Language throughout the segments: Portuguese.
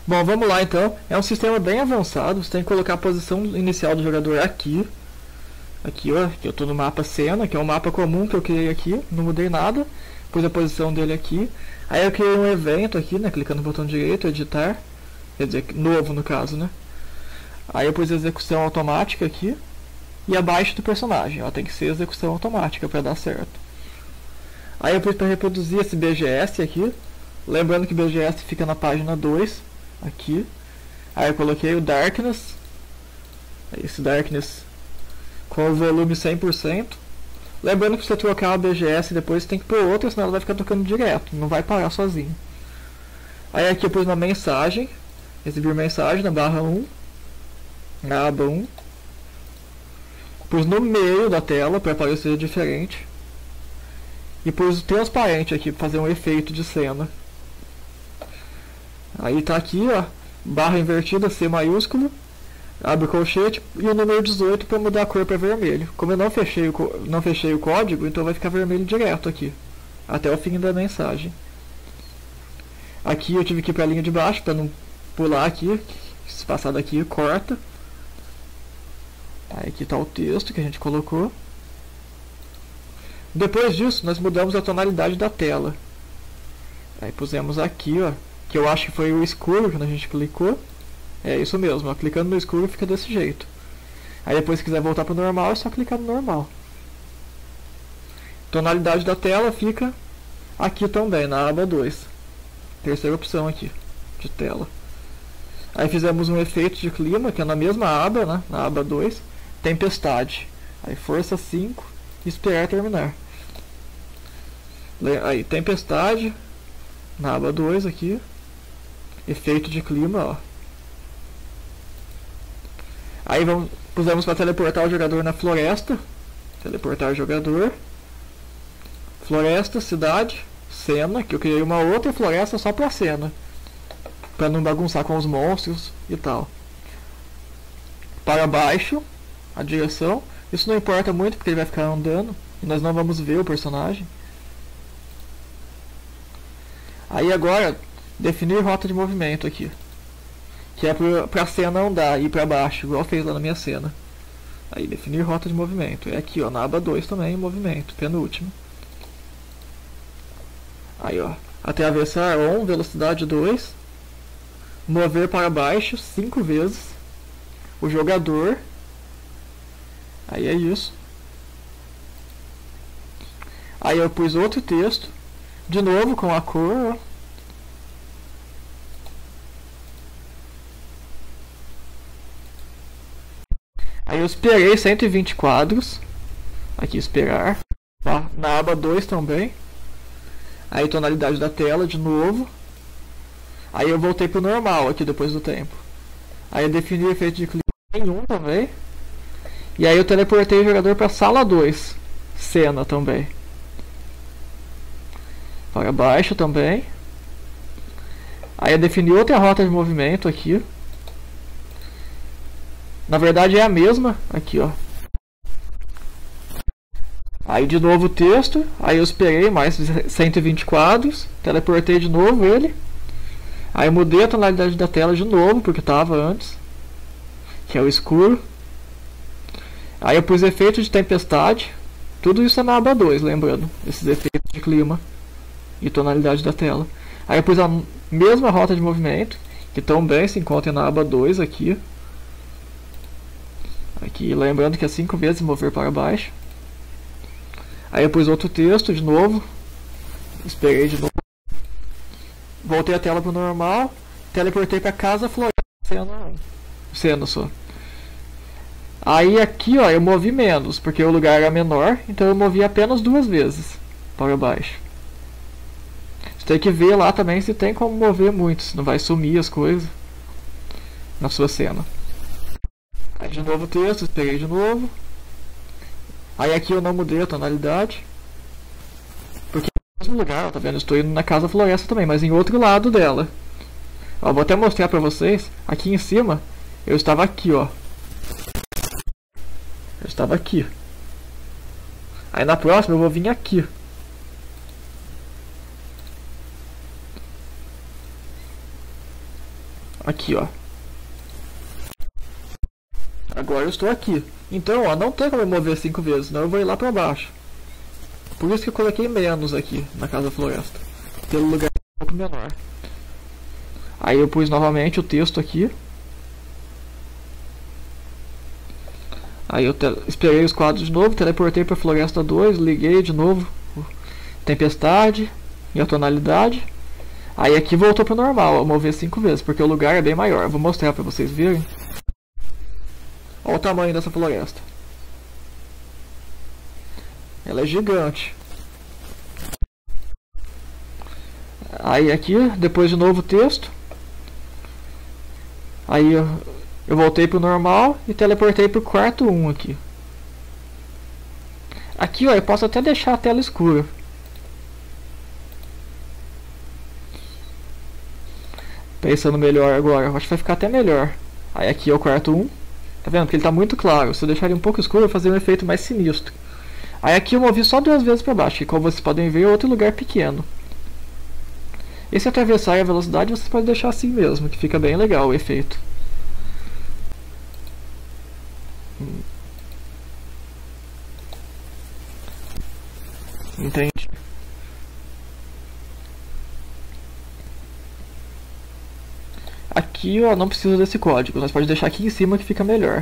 Bom, vamos lá então. É um sistema bem avançado. Você tem que colocar a posição inicial do jogador aqui. Aqui, ó, que eu estou no mapa cena, que é um mapa comum que eu criei aqui. Não mudei nada. Pus a posição dele aqui. Aí eu criei um evento aqui, né? Clicando no botão direito, editar. Quer dizer, novo no caso, né? Aí eu pus execução automática aqui. E abaixo do personagem, ó, tem que ser execução automática para dar certo. Aí eu pus para reproduzir esse BGS aqui. Lembrando que BGS fica na página 2. Aqui. Aí eu coloquei o Darkness. Esse Darkness com o volume 100%. Lembrando que se você trocar a BGS depois você tem que pôr outra, senão ela vai ficar tocando direto. Não vai parar sozinho. Aí aqui eu pus na mensagem. Exibir mensagem na barra 1. Na aba 1. Pus no meio da tela para parecer diferente. E pus o transparente aqui para fazer um efeito de cena. Aí tá aqui, ó, barra invertida, C maiúsculo, abre o colchete e o número 18 para mudar a cor para vermelho. Como eu não fechei o código, então vai ficar vermelho direto aqui, até o fim da mensagem. Aqui eu tive que ir para a linha de baixo para não pular aqui, se passar daqui corta. Aí aqui está o texto que a gente colocou. Depois disso nós mudamos a tonalidade da tela. Aí pusemos aqui, ó, que eu acho que foi o escuro quando a gente clicou. É isso mesmo, ó, clicando no escuro fica desse jeito. Aí depois se quiser voltar para o normal é só clicar no normal. Tonalidade da tela fica aqui também, na aba 2. Terceira opção aqui, de tela. Aí fizemos um efeito de clima, que é na mesma aba, né, na aba 2. Tempestade. Aí força 5 e esperar terminar. Aí tempestade, na aba 2 aqui. Efeito de clima, ó. Aí pusemos para teleportar o jogador na floresta. Teleportar jogador. Floresta, cidade, cena, que eu criei uma outra floresta só para cena. Para não bagunçar com os monstros e tal. Para baixo, a direção. Isso não importa muito porque ele vai ficar andando. E nós não vamos ver o personagem. Aí agora, definir rota de movimento aqui. Que é para a cena andar e ir para baixo, igual fez lá na minha cena. Aí, definir rota de movimento. É aqui, ó, na aba 2 também, movimento, penúltimo. Aí, ó, atravessar on, velocidade 2. Mover para baixo 5 vezes. O jogador. Aí é isso. Aí eu pus outro texto. De novo com a cor, ó. Aí eu esperei 120 quadros. Aqui esperar. Ó, na aba 2 também. Aí tonalidade da tela de novo. Aí eu voltei pro normal aqui depois do tempo. Aí eu defini o efeito de clima em 1 também. E aí eu teleportei o jogador para sala 2. Cena também. Para baixo também. Aí eu defini outra rota de movimento aqui. Na verdade é a mesma. Aqui, ó. Aí de novo o texto. Aí eu esperei mais 120 quadros. Teleportei de novo ele. Aí eu mudei a tonalidade da tela de novo, porque estava antes. Que é o escuro. Aí eu pus efeito de tempestade. Tudo isso é na aba 2, lembrando. Esses efeitos de clima e tonalidade da tela. Aí eu pus a mesma rota de movimento, que também se encontra na aba 2 aqui. Aqui, lembrando que é 5 vezes mover para baixo. Aí eu pus outro texto de novo. Esperei de novo. Voltei a tela para o normal. Teleportei para casa floresta. Cena só. Aí aqui, ó, eu movi menos, porque o lugar era menor. Então eu movi apenas 2 vezes para baixo. Você tem que ver lá também se tem como mover muito, se não vai sumir as coisas na sua cena. Aí de novo o texto, esperei de novo. Aí aqui eu não mudei a tonalidade. Porque no mesmo lugar, ó, tá vendo? Eu estou indo na casa floresta também, mas em outro lado dela. Ó, vou até mostrar pra vocês. Aqui em cima, eu estava aqui, ó. Eu estava aqui. Aí na próxima eu vou vir aqui. Aqui, ó. Agora eu estou aqui. Então, ó, não tem como eu mover 5 vezes, senão eu vou ir lá pra baixo. Por isso que eu coloquei menos aqui na Casa Floresta. Pelo lugar um pouco menor. Aí eu pus novamente o texto aqui. Aí eu esperei os quadros de novo, teleportei para Floresta 2, liguei de novo tempestade e a tonalidade. Aí aqui voltou para o normal, eu mover 5 vezes, porque o lugar é bem maior. Eu vou mostrar para vocês verem. Olha o tamanho dessa floresta. Ela é gigante. Aí aqui, depois de novo o texto. Aí eu voltei pro normal e teleportei pro quarto 1 aqui. Aqui, ó, eu posso até deixar a tela escura. Pensando melhor agora, acho que vai ficar até melhor. Aí aqui é o quarto 1. Tá vendo? Porque ele tá muito claro. Se eu deixar ele um pouco escuro, eu vou fazer um efeito mais sinistro. Aí aqui eu movi só 2 vezes para baixo, que como vocês podem ver é outro lugar pequeno. Esse atravessar e a velocidade vocês podem deixar assim mesmo, que fica bem legal o efeito. Entendi. Aqui, ó, não precisa desse código, nós podemos deixar aqui em cima que fica melhor.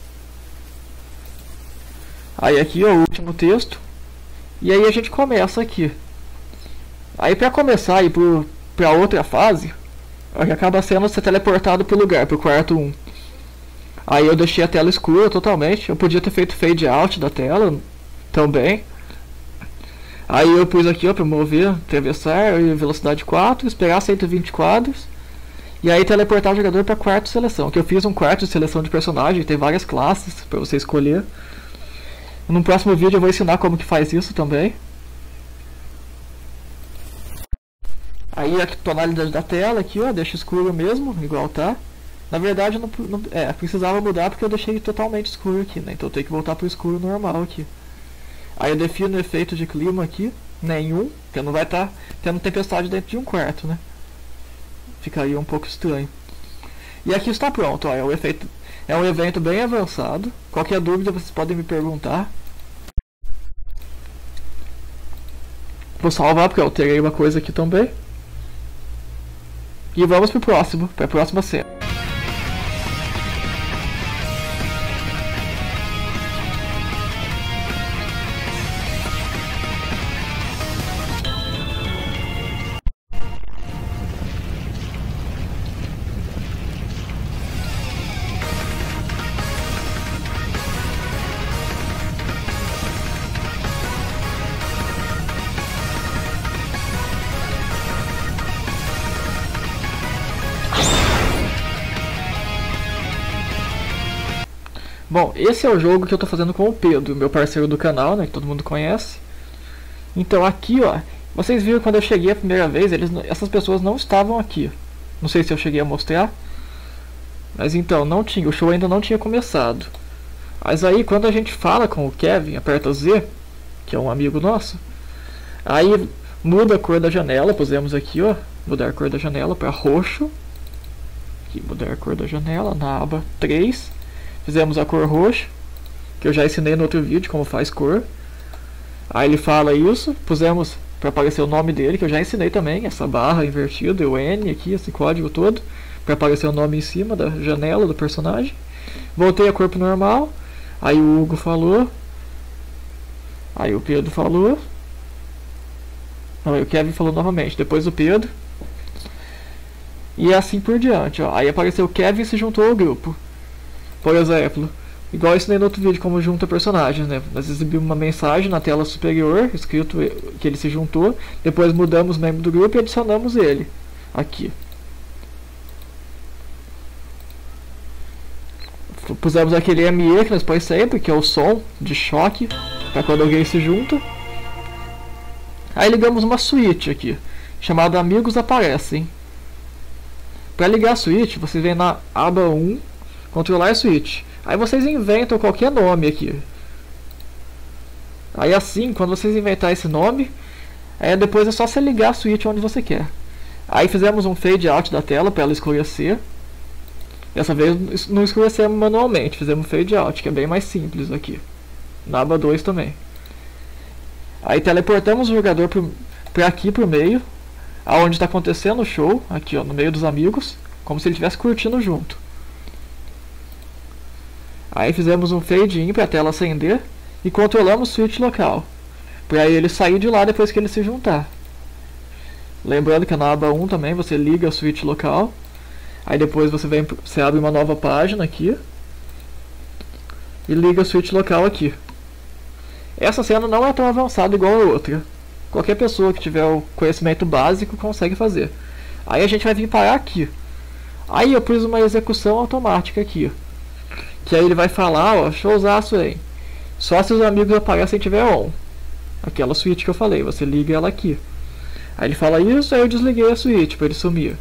Aí aqui, ó, o último texto. E aí a gente começa aqui. Aí pra começar e pra outra fase, acaba sendo ser teleportado pro lugar, pro quarto 1. Aí eu deixei a tela escura totalmente. Eu podia ter feito fade out da tela também. Aí eu pus aqui, ó, pra mover, atravessar e velocidade 4, esperar 120 quadros. E aí teleportar o jogador para quarto de seleção. Que eu fiz um quarto de seleção de personagem, tem várias classes para você escolher. No próximo vídeo eu vou ensinar como que faz isso também. Aí a tonalidade da tela aqui, ó, deixa escuro mesmo, igual tá. Na verdade não precisava mudar porque eu deixei totalmente escuro aqui, né? Então eu tenho que voltar pro escuro normal aqui. Aí eu defino o efeito de clima aqui, nenhum, porque não vai estar tendo tempestade dentro de um quarto, né? Ficaria um pouco estranho. E aqui está pronto, ó, é um evento bem avançado. Qualquer dúvida vocês podem me perguntar. Vou salvar porque eu alterei uma coisa aqui também. E vamos pro próximo, para a próxima cena. Bom, esse é o jogo que eu tô fazendo com o Pedro, meu parceiro do canal, né, que todo mundo conhece. Então aqui, ó, vocês viram quando eu cheguei a primeira vez, essas pessoas não estavam aqui. Não sei se eu cheguei a mostrar. Mas então, não tinha, o show ainda não tinha começado. Mas aí quando a gente fala com o Kevin, aperta Z, que é um amigo nosso, aí muda a cor da janela, pusemos aqui, ó, mudar a cor da janela para roxo. Aqui, mudar a cor da janela na aba 3. Fizemos a cor roxa, que eu já ensinei no outro vídeo como faz cor. Aí ele fala isso, pusemos para aparecer o nome dele, que eu já ensinei também, essa barra invertida, o N aqui, esse código todo, para aparecer o nome em cima da janela do personagem. Voltei a cor pro normal, aí o Hugo falou, aí o Pedro falou, aí o Kevin falou novamente, depois o Pedro. E assim por diante, ó. Aí apareceu o Kevin e se juntou ao grupo. Por exemplo, igual eu ensinei no outro vídeo como junta personagens, né? Nós exibimos uma mensagem na tela superior, escrito que ele se juntou, depois mudamos o membro do grupo e adicionamos ele aqui. Pusemos aquele ME que nós põe sempre, que é o som de choque, para quando alguém se junta. Aí ligamos uma switch aqui, chamada Amigos Aparecem. Para ligar a switch, você vem na aba 1, controlar a switch. Aí vocês inventam qualquer nome aqui. Aí assim, quando vocês inventar esse nome, depois é só você ligar a switch onde você quer. Aí fizemos um fade out da tela para ela escurecer. Dessa vez não escurecemos manualmente, fizemos fade out, que é bem mais simples aqui. Na aba 2 também. Aí teleportamos o jogador para aqui pro meio, aonde está acontecendo o show, aqui ó, no meio dos amigos, como se ele estivesse curtindo junto. Aí fizemos um fade in para a tela acender e controlamos o switch local, para ele sair de lá depois que ele se juntar. Lembrando que na aba 1 também você liga o switch local. Aí depois você abre uma nova página aqui e liga o switch local aqui. Essa cena não é tão avançada igual a outra. Qualquer pessoa que tiver o conhecimento básico consegue fazer. Aí a gente vai vir parar aqui. Aí eu pus uma execução automática aqui. Que aí ele vai falar, ó, showzaço aí. Só se os amigos aparecem e tiver on. Aquela switch que eu falei, você liga ela aqui. Aí ele fala isso, aí eu desliguei a switch para ele sumir.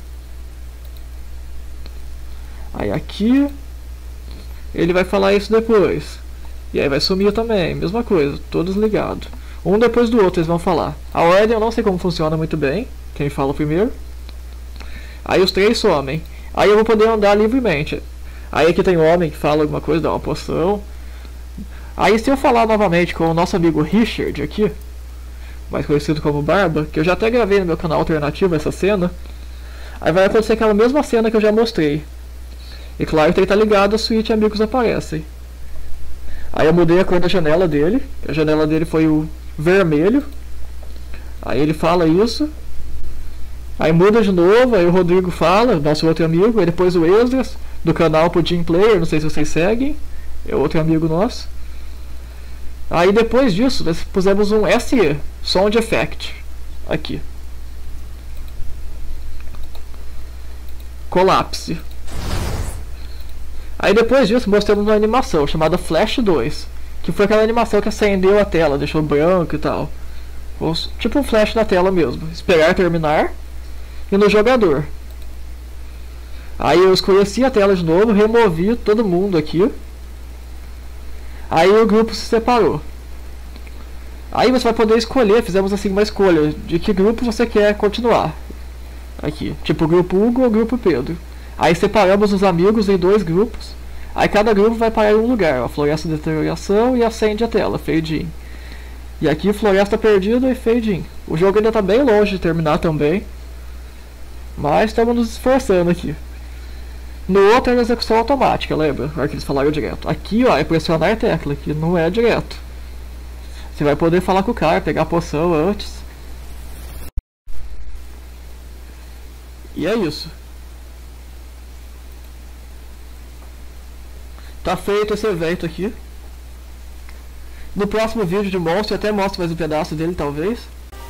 Aí aqui ele vai falar isso depois. E aí vai sumir também, mesma coisa, todos ligados. Um depois do outro eles vão falar. A ordem eu não sei como funciona muito bem, quem fala primeiro. Aí os três somem. Aí eu vou poder andar livremente. Aí aqui tem um homem que fala alguma coisa, dá uma poção. Aí se eu falar novamente com o nosso amigo Richard aqui, mais conhecido como Barba, que eu já até gravei no meu canal alternativo essa cena, aí vai acontecer aquela mesma cena que eu já mostrei. E claro que ele tá ligado, a switch amigos aparecem. Aí eu mudei a cor da janela dele. A janela dele foi o vermelho. Aí ele fala isso. Aí muda de novo, aí o Rodrigo fala, nosso outro amigo. Aí depois o Esdras, do canal Pudim Player, não sei se vocês seguem. É outro amigo nosso. Aí depois disso, nós pusemos um SE, Sound Effect. Aqui. Colapse. Aí depois disso mostramos uma animação chamada Flash 2, que foi aquela animação que acendeu a tela, deixou branco e tal. Tipo um flash na tela mesmo. Esperar terminar. E no jogador. Aí eu escureci a tela de novo, removi todo mundo aqui. Aí o grupo se separou. Aí você vai poder escolher, fizemos assim uma escolha de que grupo você quer continuar. Aqui, tipo o grupo Hugo ou o grupo Pedro. Aí separamos os amigos em dois grupos. Aí cada grupo vai parar em um lugar, ó, Floresta de Deterioração e acende a tela, fade in. E aqui Floresta Perdida e fade in. O jogo ainda está bem longe de terminar também, mas estamos nos esforçando aqui. No outro é execução automática, lembra? Agora que eles falaram direto. Aqui ó, é pressionar a tecla, que não é direto. Você vai poder falar com o cara, pegar a poção antes. E é isso. Tá feito esse evento aqui. No próximo vídeo de monstro eu até mostro mais um pedaço dele, talvez.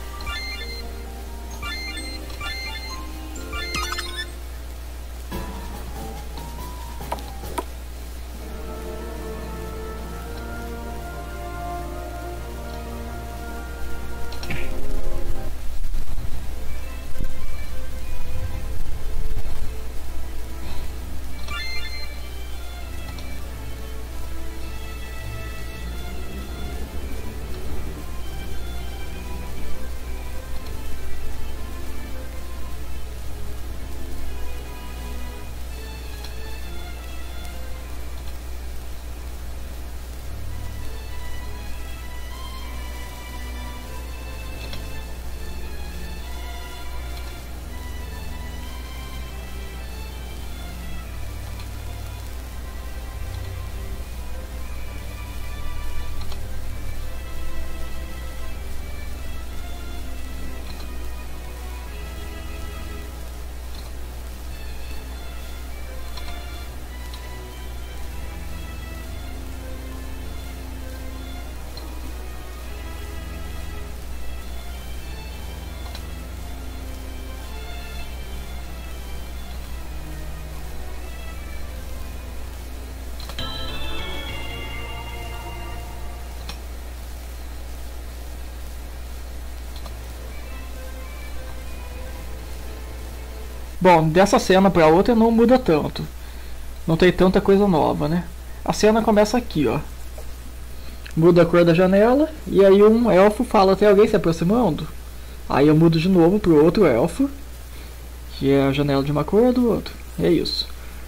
Bom, dessa cena pra outra não muda tanto. Não tem tanta coisa nova, né? A cena começa aqui, ó. Muda a cor da janela e aí um elfo fala: tem alguém se aproximando? Aí eu mudo de novo pro outro elfo, que é a janela de uma cor ou do outro. É isso.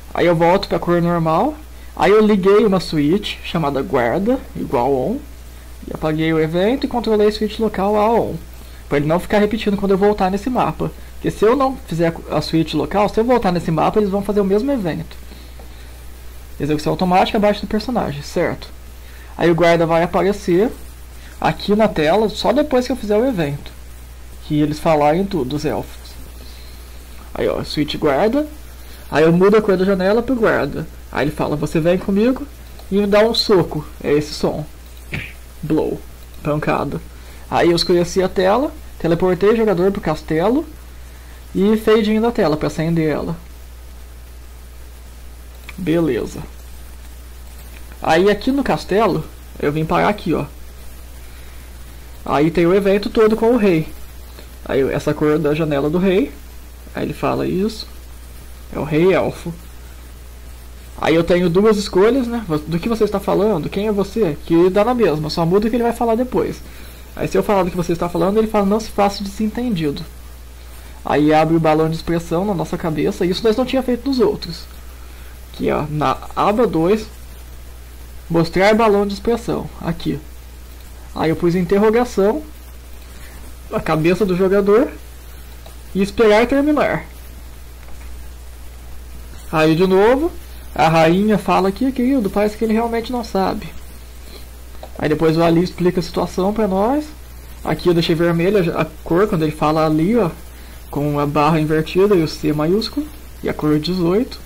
Aí eu volto para a cor normal. Aí eu liguei uma switch chamada guarda, igual on. E apaguei o evento e controlei a switch local a on. Para ele não ficar repetindo quando eu voltar nesse mapa. Porque se eu não fizer a switch local, se eu voltar nesse mapa, eles vão fazer o mesmo evento. Execução automática abaixo do personagem, certo? Aí o guarda vai aparecer aqui na tela só depois que eu fizer o evento. Que eles falarem tudo, os elfos. Aí ó, switch guarda. Aí eu mudo a cor da janela pro guarda. Aí ele fala, você vem comigo e me dá um soco. É esse som. Blow. Pancada. Aí eu escureci a tela, teleportei o jogador pro castelo e fade da tela para acender ela. Beleza. Aí aqui no castelo, eu vim parar aqui, ó. Aí tem o evento todo com o rei. Aí essa cor da janela do rei. Aí ele fala isso. É o rei elfo. Aí eu tenho duas escolhas, né? Do que você está falando, quem é você? Que dá na mesma, só muda o que ele vai falar depois. Aí se eu falar do que você está falando, ele fala não se faça desentendido. Aí abre o balão de expressão na nossa cabeça. Isso nós não tínhamos feito nos outros. Aqui ó, na aba 2, mostrar balão de expressão. Aqui. Aí eu pus interrogação, a cabeça do jogador e esperar terminar. Aí de novo, a rainha fala aqui, querido, parece que ele realmente não sabe. Aí depois o Ali explica a situação pra nós. Aqui eu deixei vermelha a cor quando ele fala ali, ó, com a barra invertida e o C maiúsculo. E a cor 18.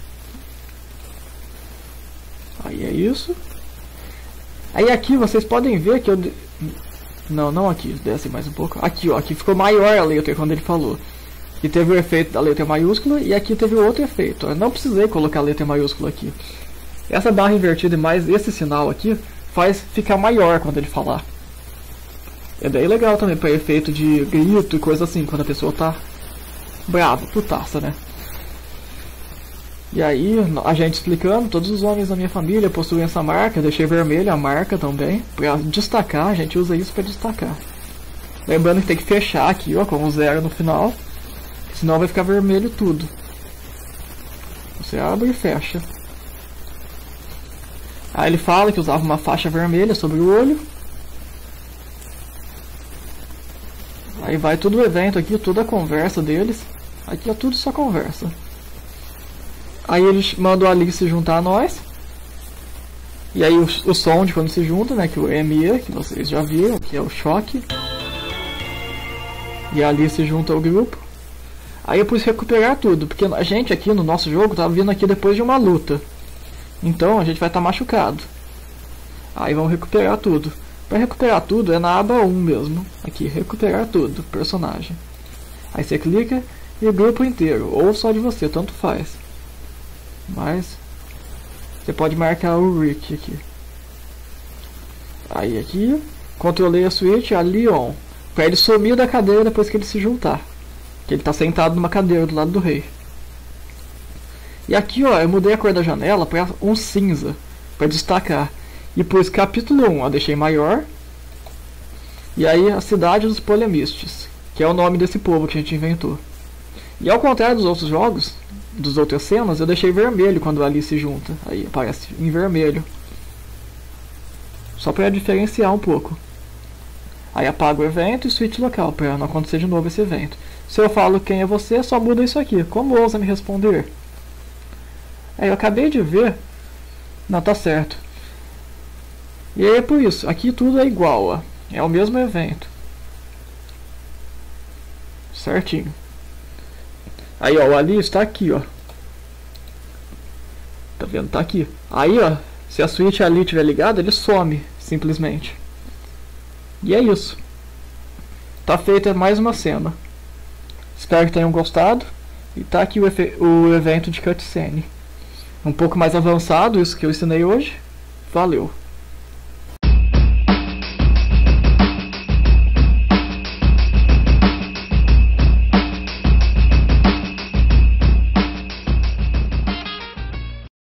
Aí é isso. Aí aqui vocês podem ver que eu... Não aqui, desce mais um pouco. Aqui, ó, aqui ficou maior a letra quando ele falou. E teve o efeito da letra maiúscula e aqui teve outro efeito. Eu não precisei colocar a letra maiúscula aqui. Essa barra invertida e mais esse sinal aqui faz ficar maior quando ele falar. É bem legal também para efeito de grito e coisa assim, quando a pessoa tá brava, putaça, né? E aí, a gente explicando, todos os homens da minha família possuem essa marca, eu deixei vermelha a marca também, para destacar, a gente usa isso para destacar. Lembrando que tem que fechar aqui, ó, com o 0 no final, senão vai ficar vermelho tudo. Você abre e fecha. Aí ele fala que usava uma faixa vermelha sobre o olho. Aí vai todo o evento aqui, toda a conversa deles. Aqui é tudo só conversa. Aí eles mandam a Ali se juntar a nós. E aí o som de quando se junta, né, que o ME, que vocês já viram, que é o choque. E a Ali se junta ao grupo. Aí eu pus recuperar tudo, porque a gente aqui no nosso jogo tá vindo aqui depois de uma luta. Então a gente vai estar machucado. Aí vamos recuperar tudo. Para recuperar tudo é na aba 1 mesmo. Aqui, recuperar tudo, personagem. Aí você clica e o grupo inteiro, ou só de você, tanto faz. Mas você pode marcar o Rick aqui. Aí aqui, controlei a switch, ali on. Para ele sumir da cadeira depois que ele se juntar. Que ele está sentado numa cadeira do lado do rei. E aqui ó, eu mudei a cor da janela para um cinza, para destacar. E pus capítulo 1, eu deixei maior. E aí a cidade dos Polemistes, que é o nome desse povo que a gente inventou. E ao contrário dos outros jogos, das outras cenas, eu deixei vermelho quando ali se junta. Aí aparece em vermelho. Só para diferenciar um pouco. Aí apago o evento e switch local, para não acontecer de novo esse evento. Se eu falo quem é você, só muda isso aqui. Como ousa me responder? Aí eu acabei de ver. Não, tá certo. E aí é por isso. Aqui tudo é igual, ó. É o mesmo evento. Certinho. Aí ó, o Ali está aqui, ó. Tá vendo? Tá aqui. Aí ó, se a switch ali estiver ligada, ele some, simplesmente. E é isso. Tá feita mais uma cena. Espero que tenham gostado. E tá aqui o evento de cutscene. Um pouco mais avançado, isso que eu ensinei hoje. Valeu!